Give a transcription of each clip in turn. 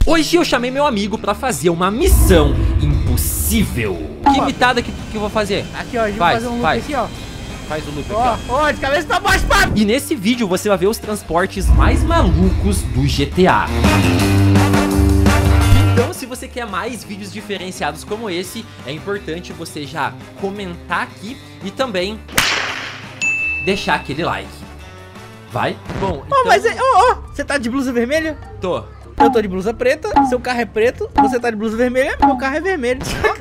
Hoje eu chamei meu amigo pra fazer uma missão impossível. Que imitada que eu vou fazer? Aqui, ó, a gente vai fazer um loop aqui, ó. Faz o loop aqui, ó. Ó, de cabeça pra baixo, papo. E nesse vídeo você vai ver os transportes mais malucos do GTA. Então, se você quer mais vídeos diferenciados como esse, é importante você já comentar aqui e também deixar aquele like. Vai? Bom, então... mas você tá de blusa vermelha? Tô. Eu tô de blusa preta, seu carro é preto, você tá de blusa vermelha, meu carro é vermelho.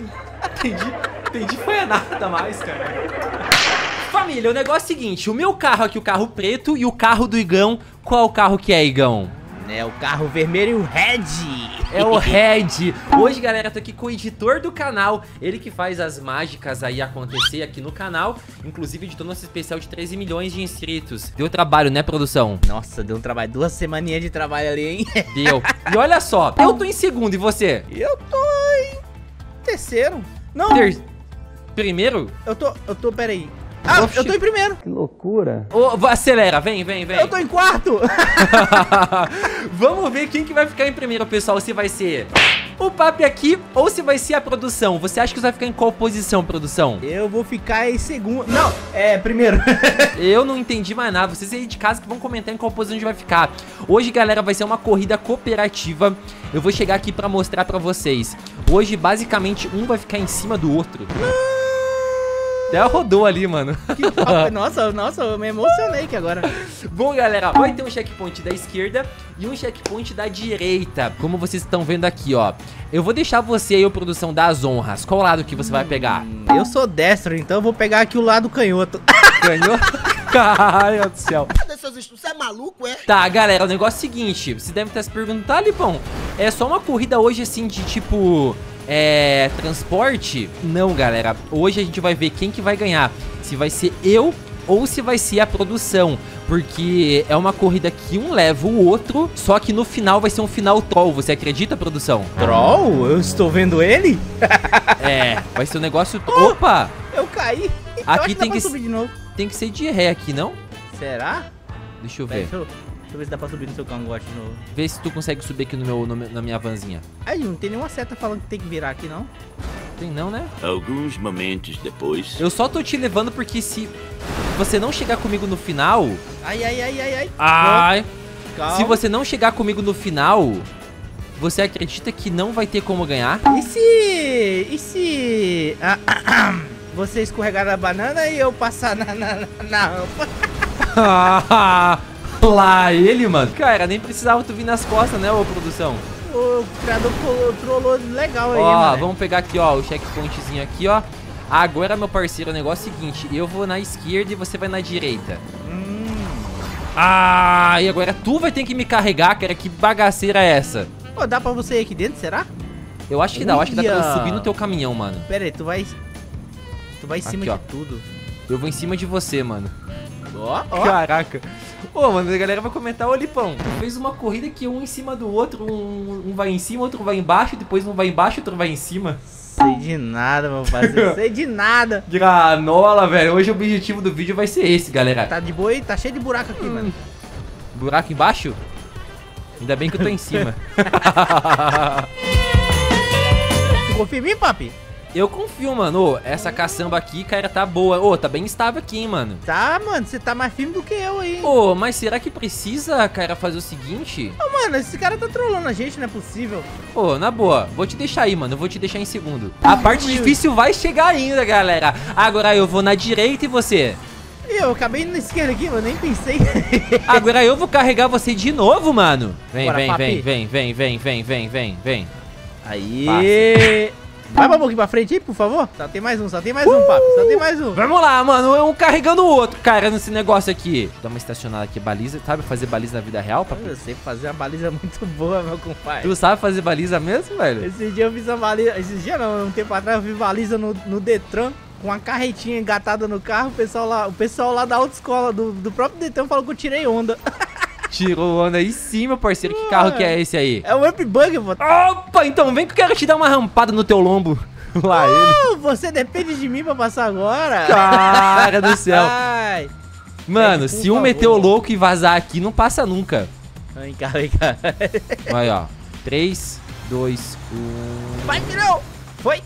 Entendi, foi a nada mais, cara. Família, o negócio é o seguinte, o meu carro aqui, o carro preto, e o carro do Igão, qual carro que é, Igão? É o carro vermelho e o Red. É o Red. Hoje, galera, tô aqui com o editor do canal, ele que faz as mágicas aí acontecer aqui no canal, inclusive editou nosso especial de 13 milhões de inscritos. Deu trabalho, né, produção? Nossa, deu um trabalho, 2 semaninhas de trabalho ali, hein? Deu. E olha só, eu tô em segundo, e você? Eu tô em terceiro. Não. Primeiro? Eu tô, peraí. Ah, eu tô em primeiro. Que loucura. Acelera, vem. Eu tô em quarto. Vamos ver quem que vai ficar em primeiro, pessoal. Se vai ser o Papi aqui ou se vai ser a produção. Você acha que você vai ficar em qual posição, produção? Eu vou ficar em segundo. Não, primeiro. Eu não entendi mais nada. Vocês aí de casa que vão comentar em qual posição a gente vai ficar. Hoje, galera, vai ser uma corrida cooperativa. Eu vou chegar aqui pra mostrar pra vocês. Hoje, basicamente, um vai ficar em cima do outro. Até rodou ali, mano. Nossa, eu me emocionei aqui agora. Bom, galera, vai ter um checkpoint da esquerda e um checkpoint da direita. Como vocês estão vendo aqui, ó. Eu vou deixar você aí, a produção, das honras. Qual lado que você vai pegar? Eu sou destro, então eu vou pegar aqui o lado canhoto. Canhoto? Caralho do céu. Você é maluco, é? Tá, galera, o negócio é o seguinte. Você deve estar se perguntando, tá, Lipão? É só uma corrida hoje, assim, de tipo... transporte? Não, galera. Hoje a gente vai ver quem que vai ganhar. Se vai ser eu ou se vai ser a produção. Porque é uma corrida que um leva o outro, só que no final vai ser um final troll. Você acredita, produção? Troll? Eu estou vendo ele? Vai ser um negócio... Opa! Eu caí. Aqui tem que subir de novo. Tem que ser de ré aqui, não? Será? Deixa eu ver. Deixa eu ver se dá pra subir no seu cangote de novo. Vê se tu consegue subir aqui na minha vanzinha. Aí, não tem nenhuma seta falando que tem que virar aqui, não? Tem não, né? Alguns momentos depois. Eu só tô te levando porque se você não chegar comigo no final... Ai. Calma. Se você não chegar comigo no final, você acredita que não vai ter como ganhar? E se... você escorregar na banana e eu passar na rampa? Lá ele, mano. Cara, nem precisava tu vir nas costas, né, ô produção? O criador trollou legal aí, ó, mano. Vamos pegar aqui, ó, o checkpointzinho aqui, ó. Agora, meu parceiro, o negócio é o seguinte. Eu vou na esquerda e você vai na direita. E agora tu vai ter que me carregar, cara. Que bagaceira é essa? Pô, dá pra você ir aqui dentro, será? Eu acho que dá, eu acho que dá pra eu subir no teu caminhão, mano. Pera aí, tu vai em cima aqui, de tudo. Eu vou em cima de você, mano. Ó. Caraca. Ô, mano, a galera vai comentar, ô Lipão, tu fez uma corrida que um em cima do outro, um vai em cima, outro vai embaixo, depois um vai embaixo, outro vai em cima. Sei de nada, meu parceiro, sei de nada. Granola, velho, hoje o objetivo do vídeo vai ser esse, galera. Tá de boa aí? Tá cheio de buraco aqui, mano. Buraco embaixo? Ainda bem que eu tô em cima. Tu confia em mim, papi? Eu confio, mano. Ô, essa caçamba aqui, cara, tá boa. Ô, tá bem estável aqui, hein, mano. Tá, mano, você tá mais firme do que eu aí. Ô, mas será que precisa, cara, fazer o seguinte? Ô, mano, esse cara tá trollando a gente, não é possível. Ô, na boa, vou te deixar aí, mano. Eu vou te deixar em segundo. A parte difícil vai chegar ainda, galera. Agora eu vou na direita e você? Eu acabei indo na esquerda aqui, mano, nem pensei. Agora eu vou carregar você de novo, mano. Vem. Aí. Passa. Vai um pouquinho pra frente aí, por favor. Só tem mais um, papi. Só tem mais um. Vamos lá, mano. Um carregando o outro, cara, nesse negócio aqui. Dá uma estacionada aqui, baliza. Sabe fazer baliza na vida real, papi? Eu sei fazer uma baliza muito boa, meu compadre. Tu sabe fazer baliza mesmo, velho? Esse dia eu fiz uma baliza. Esse dia não, um tempo atrás eu fiz baliza no Detran. Com uma carretinha engatada no carro. O pessoal lá da autoescola do próprio Detran falou que eu tirei onda. Tirou onda aí sim, meu parceiro. Que carro que é esse aí? É o Upbug, pô. Opa, então vem que eu quero te dar uma rampada no teu lombo. Lá ele. Você depende de mim pra passar agora? Cara do céu. Ai. Mano, se um meter o louco e vazar aqui, não passa nunca. Vem cá. Aí, ó. 3, 2, 1... Vai, Pirão! Foi!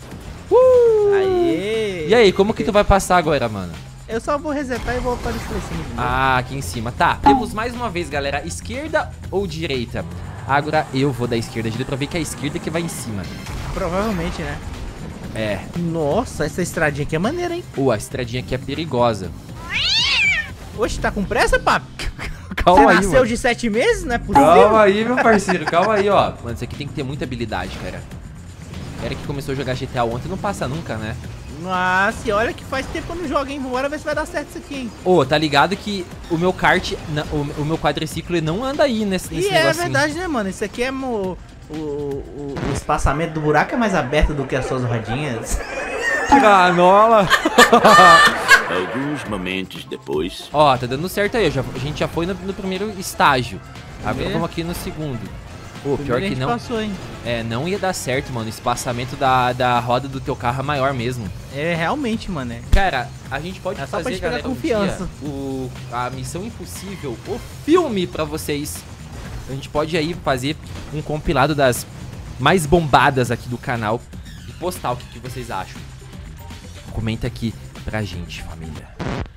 Aê! E aí, como que tu vai passar agora, mano? Eu só vou resetar e vou aparecer assim. Ah, aqui em cima. Tá, temos mais uma vez, galera. Esquerda ou direita? Agora eu vou da esquerda. Direita pra ver que é a esquerda que vai em cima. Provavelmente, né? É. Nossa, essa estradinha aqui é maneira, hein? A estradinha aqui é perigosa. Oxe, tá com pressa, papi? Calma Você aí, nasceu mano. de 7 meses? Não é possível? Calma aí, meu parceiro. Calma aí, ó. Mano, isso aqui tem que ter muita habilidade, cara. Era que começou a jogar GTA ontem, não passa nunca, né? Nossa, e olha que faz tempo que eu não jogo, hein? Bora ver se vai dar certo isso aqui, hein? Tá ligado que o meu kart, o meu quadriciclo, ele não anda aí nesse E é negocinho. verdade, né, mano? Isso aqui é o espaçamento do buraco é mais aberto do que as suas rodinhas. Granola. Alguns momentos depois. Tá dando certo aí. A gente já foi no primeiro estágio. Agora vamos aqui no segundo. Pior que não. Passou, hein? Não ia dar certo, mano. O espaçamento da roda do teu carro é maior mesmo. É, realmente, mano. Cara, a gente pode só pra fazer, te pegar galera, confiança. A Missão Impossível, o filme pra vocês. A gente pode aí fazer um compilado das mais bombadas aqui do canal e postar o que vocês acham. Comenta aqui pra gente, família.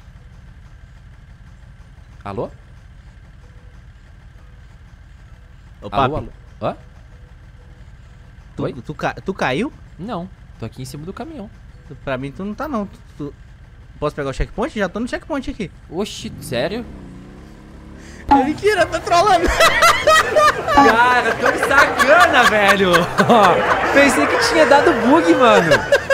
Alô? Ô, Alô, papi, alô? Hã? Oi? tu caiu? Não, tô aqui em cima do caminhão. Pra mim tu não tá, não. Posso pegar o checkpoint? Já tô no checkpoint aqui. Oxi, sério? É mentira, tô trolando. Cara, tô sacana, velho. Pensei que tinha dado bug, mano.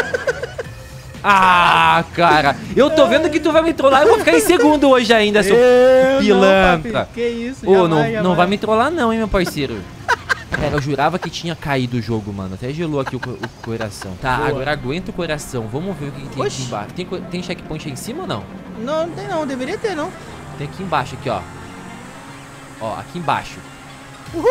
Cara, eu tô vendo que tu vai me trollar. Eu vou ficar em segundo hoje ainda, seu pilantra. Não, papi, que isso, não vai me trollar não, hein, meu parceiro. Cara, eu jurava que tinha caído o jogo, mano. Até gelou aqui o coração. Tá, Boa. agora aguenta o coração. Vamos ver o que tem Oxi. aqui embaixo. Tem checkpoint aí em cima ou não? Não tem não, deveria ter não. Tem aqui embaixo, aqui, ó. Aqui embaixo. Uhul.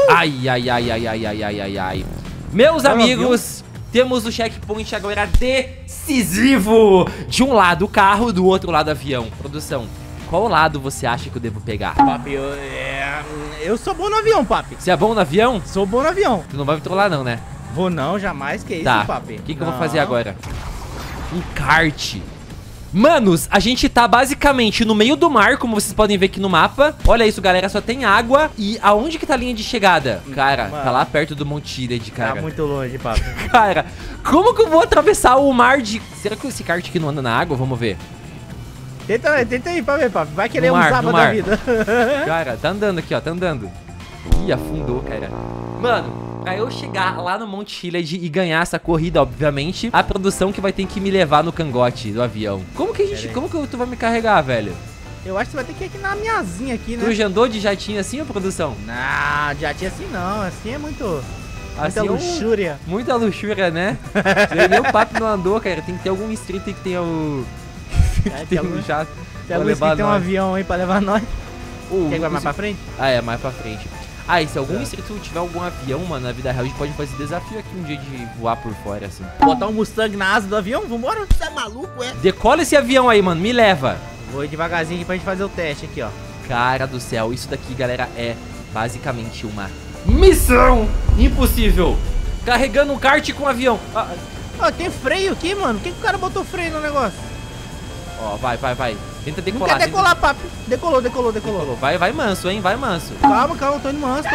Ai. Meus amigos, temos o checkpoint agora decisivo. De um lado o carro, do outro lado o avião. Produção, qual lado você acha que eu devo pegar? Papi, eu sou bom no avião, papi. Você é bom no avião? Sou bom no avião. Tu não vai me trollar não, né? Vou não, jamais, que Tá, isso, papi. o que eu vou fazer agora? Um kart. Manos, a gente tá basicamente no meio do mar, como vocês podem ver aqui no mapa. Olha isso, galera, só tem água. E aonde que tá a linha de chegada? Cara, Mano, tá lá perto do Monte Ilha, cara. Tá muito longe, papi. Cara, como que eu vou atravessar o mar de... Será que esse kart aqui não anda na água? Vamos ver. Tenta aí pra ver, papi. Vai querer No um mar, sábado no da mar. vida. Cara, tá andando aqui, ó, tá andando. Ih, afundou, cara. Mano, pra eu chegar lá no Monte Ilhad e ganhar essa corrida, obviamente, a produção que vai ter que me levar no cangote do avião. Como que tu vai me carregar, velho? Eu acho que você vai ter que ir aqui na minha asinha aqui, né? Tu já andou de jatinho assim, ô produção? Não, já tinha assim não. Assim é muito... Assim muita é um- luxúria. Muita luxúria, né? Você nem o papo não andou, cara. Tem que ter algum inscrito aí que tenha o... Tem tem um algum- jato Tem pra algum levar que tem um nós. avião aí pra levar nós. Quer que vai mais pra frente? É, mais pra frente. E se algum inscrito tiver algum avião, mano, na vida real, a gente pode fazer desafio aqui um dia de voar por fora, assim. Botar um Mustang na asa do avião? Vambora? Você é maluco, é? Decola esse avião aí, mano, me leva. Vou ir devagarzinho aqui pra gente fazer o teste aqui, ó. Cara do céu, isso daqui, galera, é basicamente uma missão impossível. Carregando um kart com um avião. Ó, tem freio aqui, mano. Por que o cara botou freio no negócio? Ó, vai. Tenta Não decolar. quer decolar, papi. Decolou. Decolou. Vai manso, hein, vai manso. Calma, eu tô indo manso,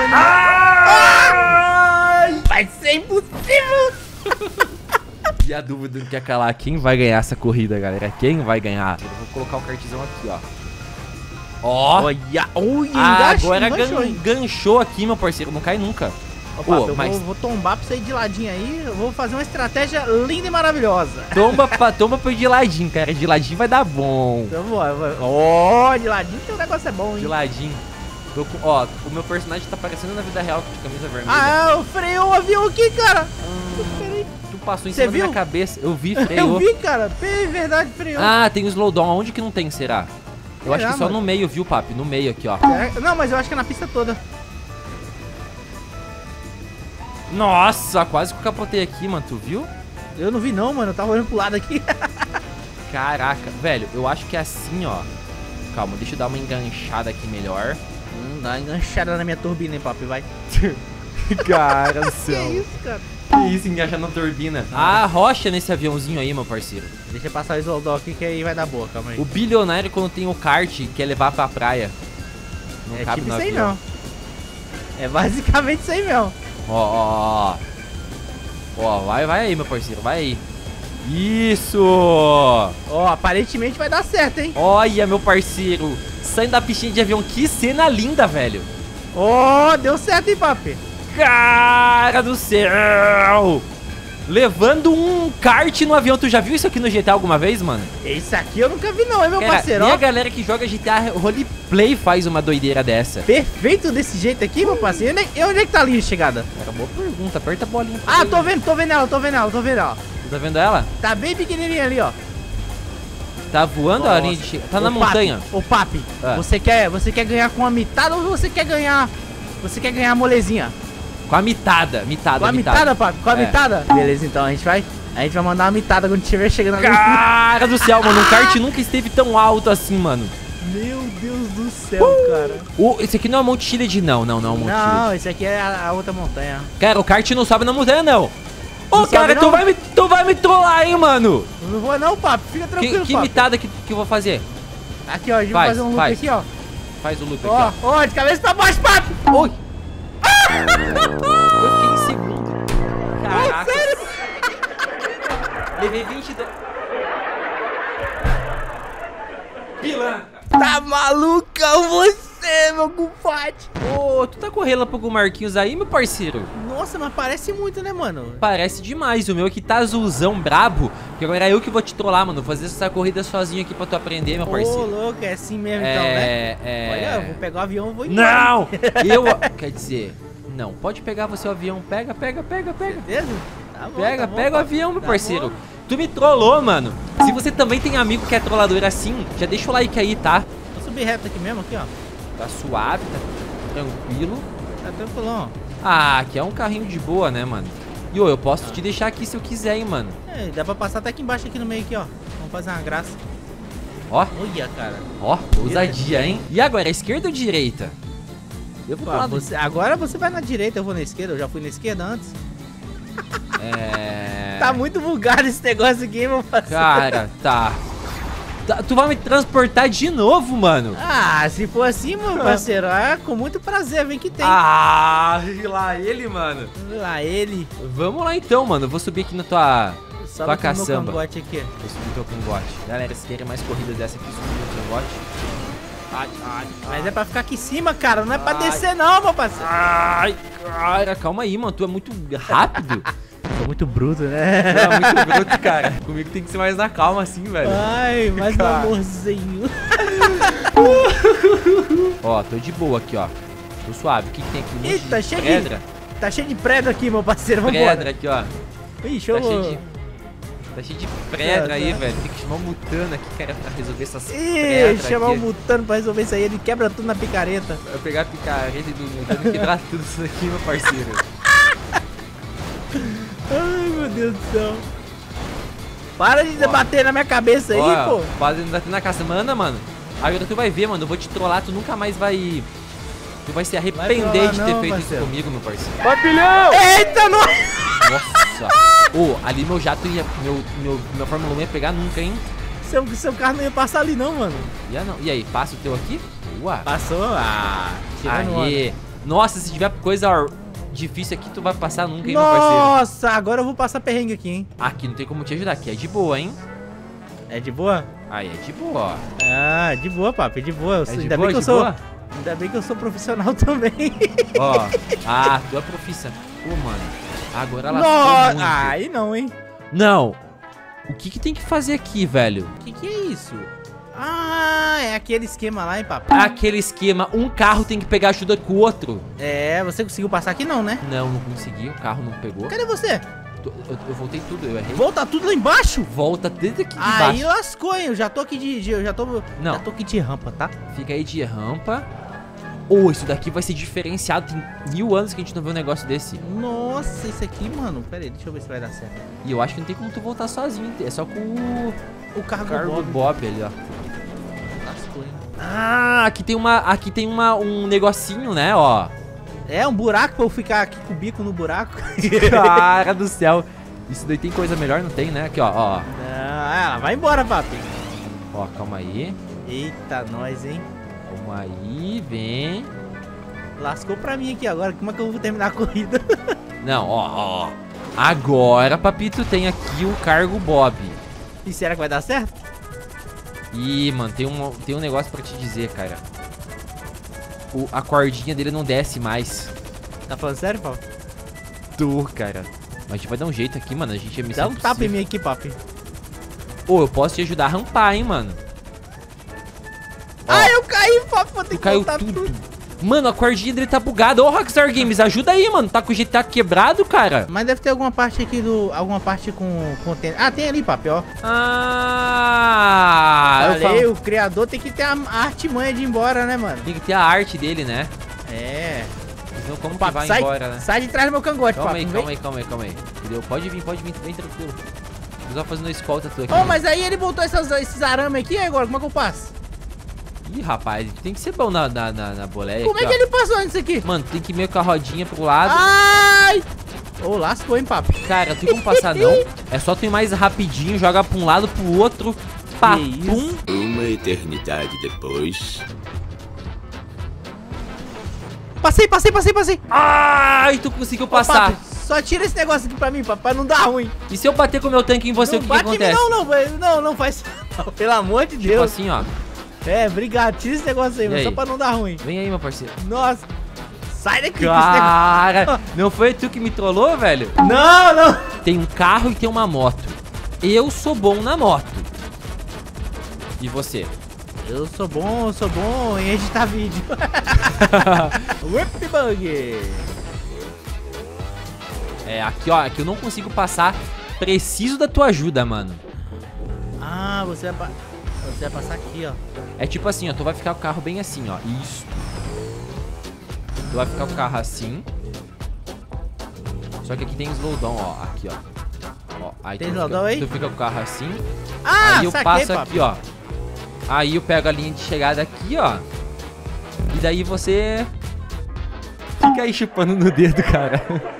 Vai ser impossível. E a dúvida não quer calar, quem vai ganhar essa corrida, galera? Quem vai ganhar? Eu vou colocar o kartzão aqui, ó. Ó. Olha, Agora enganchou, hein? ganchou aqui, meu parceiro. Não cai nunca. Ó, papi, eu mas vou tombar pra você ir de ladinho aí. Eu vou fazer uma estratégia linda e maravilhosa. tomba por de ladinho, cara. De ladinho vai dar bom. Então bora. Ó, de ladinho que o negócio é bom, hein? De ladinho. Ó, o meu personagem tá parecendo na vida real de camisa vermelha. Eu freou o avião aqui, cara. Peraí. Tu passou em Você cima da minha viu? cabeça. Eu vi, freou. Eu vi, cara. É verdade, freou. Tem o slowdown. Aonde que não tem, será? Eu acho que só mano? no meio, viu, papi? No meio aqui, ó. Não, mas eu acho que é na pista toda. Nossa, quase que eu capotei aqui, mano. Tu viu? Eu não vi não, mano. Eu tava olhando pro lado aqui. Caraca. Velho, eu acho que é assim, ó. Calma, deixa eu dar uma enganchada aqui melhor. Dá uma enganchada na minha turbina, hein, papi, vai. Cara do Que céu. isso, cara? Que isso, engajar na turbina. Ah, rocha nesse aviãozinho aí, meu parceiro. Deixa eu passar o Isoldó aqui que aí vai dar boa, calma aí. O bilionário, quando tem o kart, quer levar pra praia. Não É cabe tipo no isso aí avião. não. É basicamente isso aí mesmo. Ó. Ó, vai aí, meu parceiro, vai aí. Isso! Ó, aparentemente vai dar certo, hein? Olha, meu parceiro. Saindo da piscina de avião, que cena linda, velho. Ó, deu certo, hein, papi? Cara do céu! Levando um kart no avião. Tu já viu isso aqui no GTA alguma vez, mano? Esse aqui eu nunca vi não, hein, meu Cara, parceiro? nem Ó, a galera que joga GTA Roleplay faz uma doideira dessa. perfeito desse jeito aqui, meu parceiro. E onde é que tá a linha de chegada? Cara, boa pergunta. Aperta a bolinha. pra Ah, ver. tô vendo ela. Tu tá vendo ela? Tá bem pequenininha ali, ó. Tá voando a linha de chegada. Tá na montanha. Ô, papi, Ah. você quer ganhar com a mitada ou você quer ganhar a molezinha? Com a mitada. Com a mitada, papi? Com a É. mitada? Beleza, então a gente vai mandar uma mitada quando estiver chegando ali. Cara do céu, mano. Um kart nunca esteve tão alto assim, mano. Meu Deus do céu, cara. Esse aqui não é Mount Chiliad, não. Não, Mount Chiliad. Não, esse aqui é a outra montanha. Cara, o kart não sobe na montanha, não. Ô, Não cara, sobe, não? tu vai me trollar, hein, mano. Eu não vou não, papi. Fica tranquilo, Que papi. mitada que eu vou fazer? Aqui, ó, a gente vai Faz, fazer um loop faz. aqui, ó. Faz o loop aqui, Ó, ó. ó, de cabeça pra baixo, papi. Oi. Eu fiquei em segundo. Caraca. Levei 22. Pilantra. Tá malucão você, meu compadre. Ô, tu tá com o Relâmpago Marquinhos aí, meu parceiro? Nossa, mas parece muito, né, mano? Parece demais. O meu aqui tá azulzão brabo. Que agora é eu que vou te trollar, mano. Vou fazer essa corrida sozinho aqui pra tu aprender, meu Ô, parceiro. louco, é assim mesmo então, né? Olha, eu vou pegar o avião e vou embora. Não! Quer dizer, não. Pode pegar você o avião. Pega. Certeza? Tá bom, Pega tá bom, o papi. avião, meu Tá parceiro. bom. Tu me trollou, mano. Se você também tem amigo que é trollador assim, já deixa o like aí, tá? Vou subir reto aqui mesmo, aqui, ó. Tá suave, tá tranquilo. Tá tranquilão. Ah, aqui é um carrinho de boa, né, mano? E ô, eu posso te deixar aqui se eu quiser, hein, mano. É, dá pra passar até aqui embaixo, aqui no meio, aqui, ó. Vamos fazer uma graça. Ó, Olha, cara. ousadia, hein? E agora, esquerda ou direita? Eu vou Pô, falar agora você vai na direita, eu vou na esquerda. Eu já fui na esquerda antes. Tá muito vulgar esse negócio aqui, meu parceiro. Cara, tá. Tu vai me transportar de novo, mano? Ah, se for assim, meu parceiro, com muito prazer, vem que tem. Ah, lá ele, mano. Lá ele. Vamos lá então, mano. Eu vou subir aqui na tua Sobe aqui no meu caçamba. cangote aqui. Vou subir teu cangote. Galera, se querem mais corridas dessa aqui, subir no cangote. Mas é pra ficar aqui em cima, cara. Não é pra descer não, meu parceiro. Ai, cara, calma aí, mano. Tu é muito rápido. Tô muito bruto, né? Tu é muito bruto, cara. Comigo tem que ser mais na calma assim, velho. Ai, mais um Cara. amorzinho. Ó, tô de boa aqui, ó. Tô suave. O que tem aqui? Um monte Eita, de cheio de- pedra. Tá cheio de pedra aqui, meu parceiro. Pedra Vambora. aqui, ó. Ixi, Tá cheio de... pedra Tá, aí, tá. velho. Tem que chamar o Mutano aqui, cara, pra resolver essas Ih, pedras chamar o aqui. Mutano pra resolver isso aí. Ele quebra tudo na picareta. Eu pegar a picareta do Mutano e quebrar tudo isso aqui, meu parceiro. Ai, meu Deus do céu. Para de bater na minha cabeça aí, Ó, pô. quase não tá tendo na caça. Mano. Agora tu vai ver, mano. Eu vou te trollar, tu nunca mais vai... Tu vai se arrepender trollar de ter não, feito parceiro. isso comigo, meu parceiro. Papilhão! Eita, não! Nossa. Ô, ali meu jato ia... Meu Fórmula 1 ia pegar nunca, hein? Seu carro não ia passar ali não, mano. Ia não. E aí, passa o teu aqui? Boa. Passou? Ah, tirando onda. Aê. Nossa, se tiver coisa difícil aqui, tu vai passar nunca, hein, meu parceiro? Nossa, agora eu vou passar perrengue aqui, hein? Aqui não tem como te ajudar, aqui é de boa, hein? É de boa? Aí é de boa, ó. Ah, de boa, papi, de boa. É de Ainda boa, bem que eu de sou. boa? Ainda bem que eu sou profissional também. Ó. Ah, tua profissão. Pô, mano. Agora ela Nossa, muito. aí não, hein? Não. O que tem que fazer aqui, velho? O que é isso? Ah, é aquele esquema lá, hein, papi? Aquele esquema, um carro tem que pegar ajuda com o outro. É, você conseguiu passar aqui não, né? Não consegui, o carro não pegou. Cadê você? Eu voltei tudo, eu errei. Volta tudo lá embaixo? Volta desde aqui de Aí baixo. lascou, hein? Eu já tô aqui eu já tô aqui de rampa, tá? Fica aí de rampa. Ô, isso daqui vai ser diferenciado. Tem 1000 anos que a gente não vê um negócio desse. Nossa, isso aqui, mano. Pera aí, deixa eu ver se vai dar certo. E eu acho que não tem como tu voltar sozinho. É só com o O carro carro do do Bob ali, ó. Lascou, hein? Ah, aqui tem um negocinho, né, ó. É, um buraco pra eu ficar aqui com o bico no buraco. Cara do céu. Isso daí tem coisa melhor? Não tem, né? Aqui, ó. Não, ela vai embora, papi. Ó, calma aí. Eita, nós, hein? Calma aí, vem. Lascou pra mim aqui agora. Como é que eu vou terminar a corrida? Não, ó. Agora, papito, tem aqui o cargo Bob. E será que vai dar certo? Ih, mano, tem um negócio pra te dizer, cara. A cordinha dele não desce mais. Tá falando sério, papi? Tô, cara. Mas a gente vai dar um jeito aqui, mano. A gente é missão Dá um tapa em mim aqui, papi. Ô, eu posso te ajudar a rampar, hein, mano. Ó, Ah, eu caí, papi. Vou ter tu que caiu voltar tudo. Mano, a cordinha dele tá bugada. Ô, Rockstar Games, ajuda aí, mano. Tá com o GTA quebrado, cara. Mas deve ter alguma parte aqui alguma parte com Ah, tem ali, papi, ó. Falei, O criador tem que ter a artimanha de ir embora, né, mano? tem que ter a arte dele, né? É. Então como que Papi, vai sai, embora, né? sai de trás do meu cangote, Calma papi. aí, não vem? calma aí. Entendeu? Pode vir, bem tranquilo. Eu só fazendo escolta tua aqui. Ô, mas aí ele botou esses arames aqui, agora como é que eu passo? Ih, rapaz, tem que ser bom na boleia. Como aqui, é que ó. ele passou nisso aqui? Mano, tem que ir meio com a rodinha pro lado. Ai! Ô, lascou, hein, papi? Cara, tem como passar não. É só tu ir mais rapidinho, joga pra um lado, pro outro. Papum. isso? Uma eternidade depois. Passei. Ai, tu conseguiu Ô, passar. papi, só tira esse negócio aqui pra mim, papi, pra não dar ruim. E se eu bater com o meu tanque em você, Não o que bate em mim, acontece? não faz. Não, pelo amor de Tipo Deus. assim, ó. É, obrigado, tira esse negócio aí, E mas só aí? pra não dar ruim. Vem aí, meu parceiro. Nossa, sai daqui com esse negócio. Cara, não foi tu que me trollou, velho? Não. Tem um carro e tem uma moto. Eu sou bom na moto. E você? Eu sou bom em editar vídeo. Whip Bug. É, aqui, ó. Aqui eu não consigo passar. Preciso da tua ajuda, mano. Ah, você vai passar aqui, ó. É tipo assim, ó. Tu vai ficar com o carro bem assim, ó. Isso. Tu vai ficar com o carro assim. Só que aqui tem slowdown, ó. Aqui, ó. Aí Tem tu slowdown fica, aí? Tu fica com o carro assim. Ah, Aí eu saquei, passo papi. aqui, ó. Aí eu pego a linha de chegada aqui, ó. E daí você fica aí chupando no dedo, cara.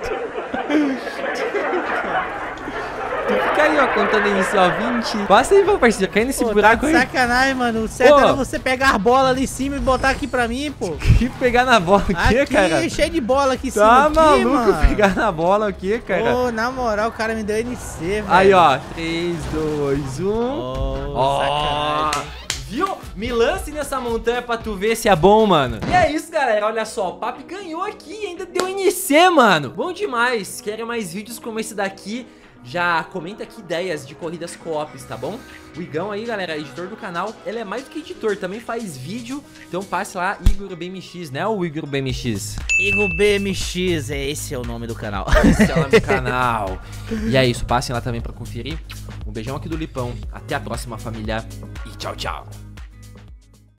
Tu fica aí, ó, contando isso, ó, 20. Passa aí, meu parceiro, cai nesse Pô, buraco tá de aí. sacanagem, mano. O certo Ô. era você pegar as bolas ali em cima e botar aqui pra mim, pô. Que pegar na bola o quê, Aqui, cara? cheio de bola aqui em cima. Tá aqui, maluco mano. pegar na bola o quê, cara? Ô, na moral, o cara me deu NC, velho. Aí, ó, 3, 2, 1. Ô, Ó, sacanagem. viu? Me lance nessa montanha pra tu ver se é bom, mano. E é isso, galera. Olha só, o Papi ganhou aqui. Ainda deu NC, mano. Bom demais. Querem mais vídeos como esse daqui? Já comenta aqui ideias de corridas co-ops, tá bom? O Igão aí, galera, editor do canal. Ele é mais do que editor, também faz vídeo. Então passe lá, Igor BMX, né? O Igor BMX. Igor BMX, esse é o nome do canal. Esse é o nome do canal. E é isso, passem lá também pra conferir. Um beijão aqui do Lipão. Até a próxima, família. E tchau, tchau.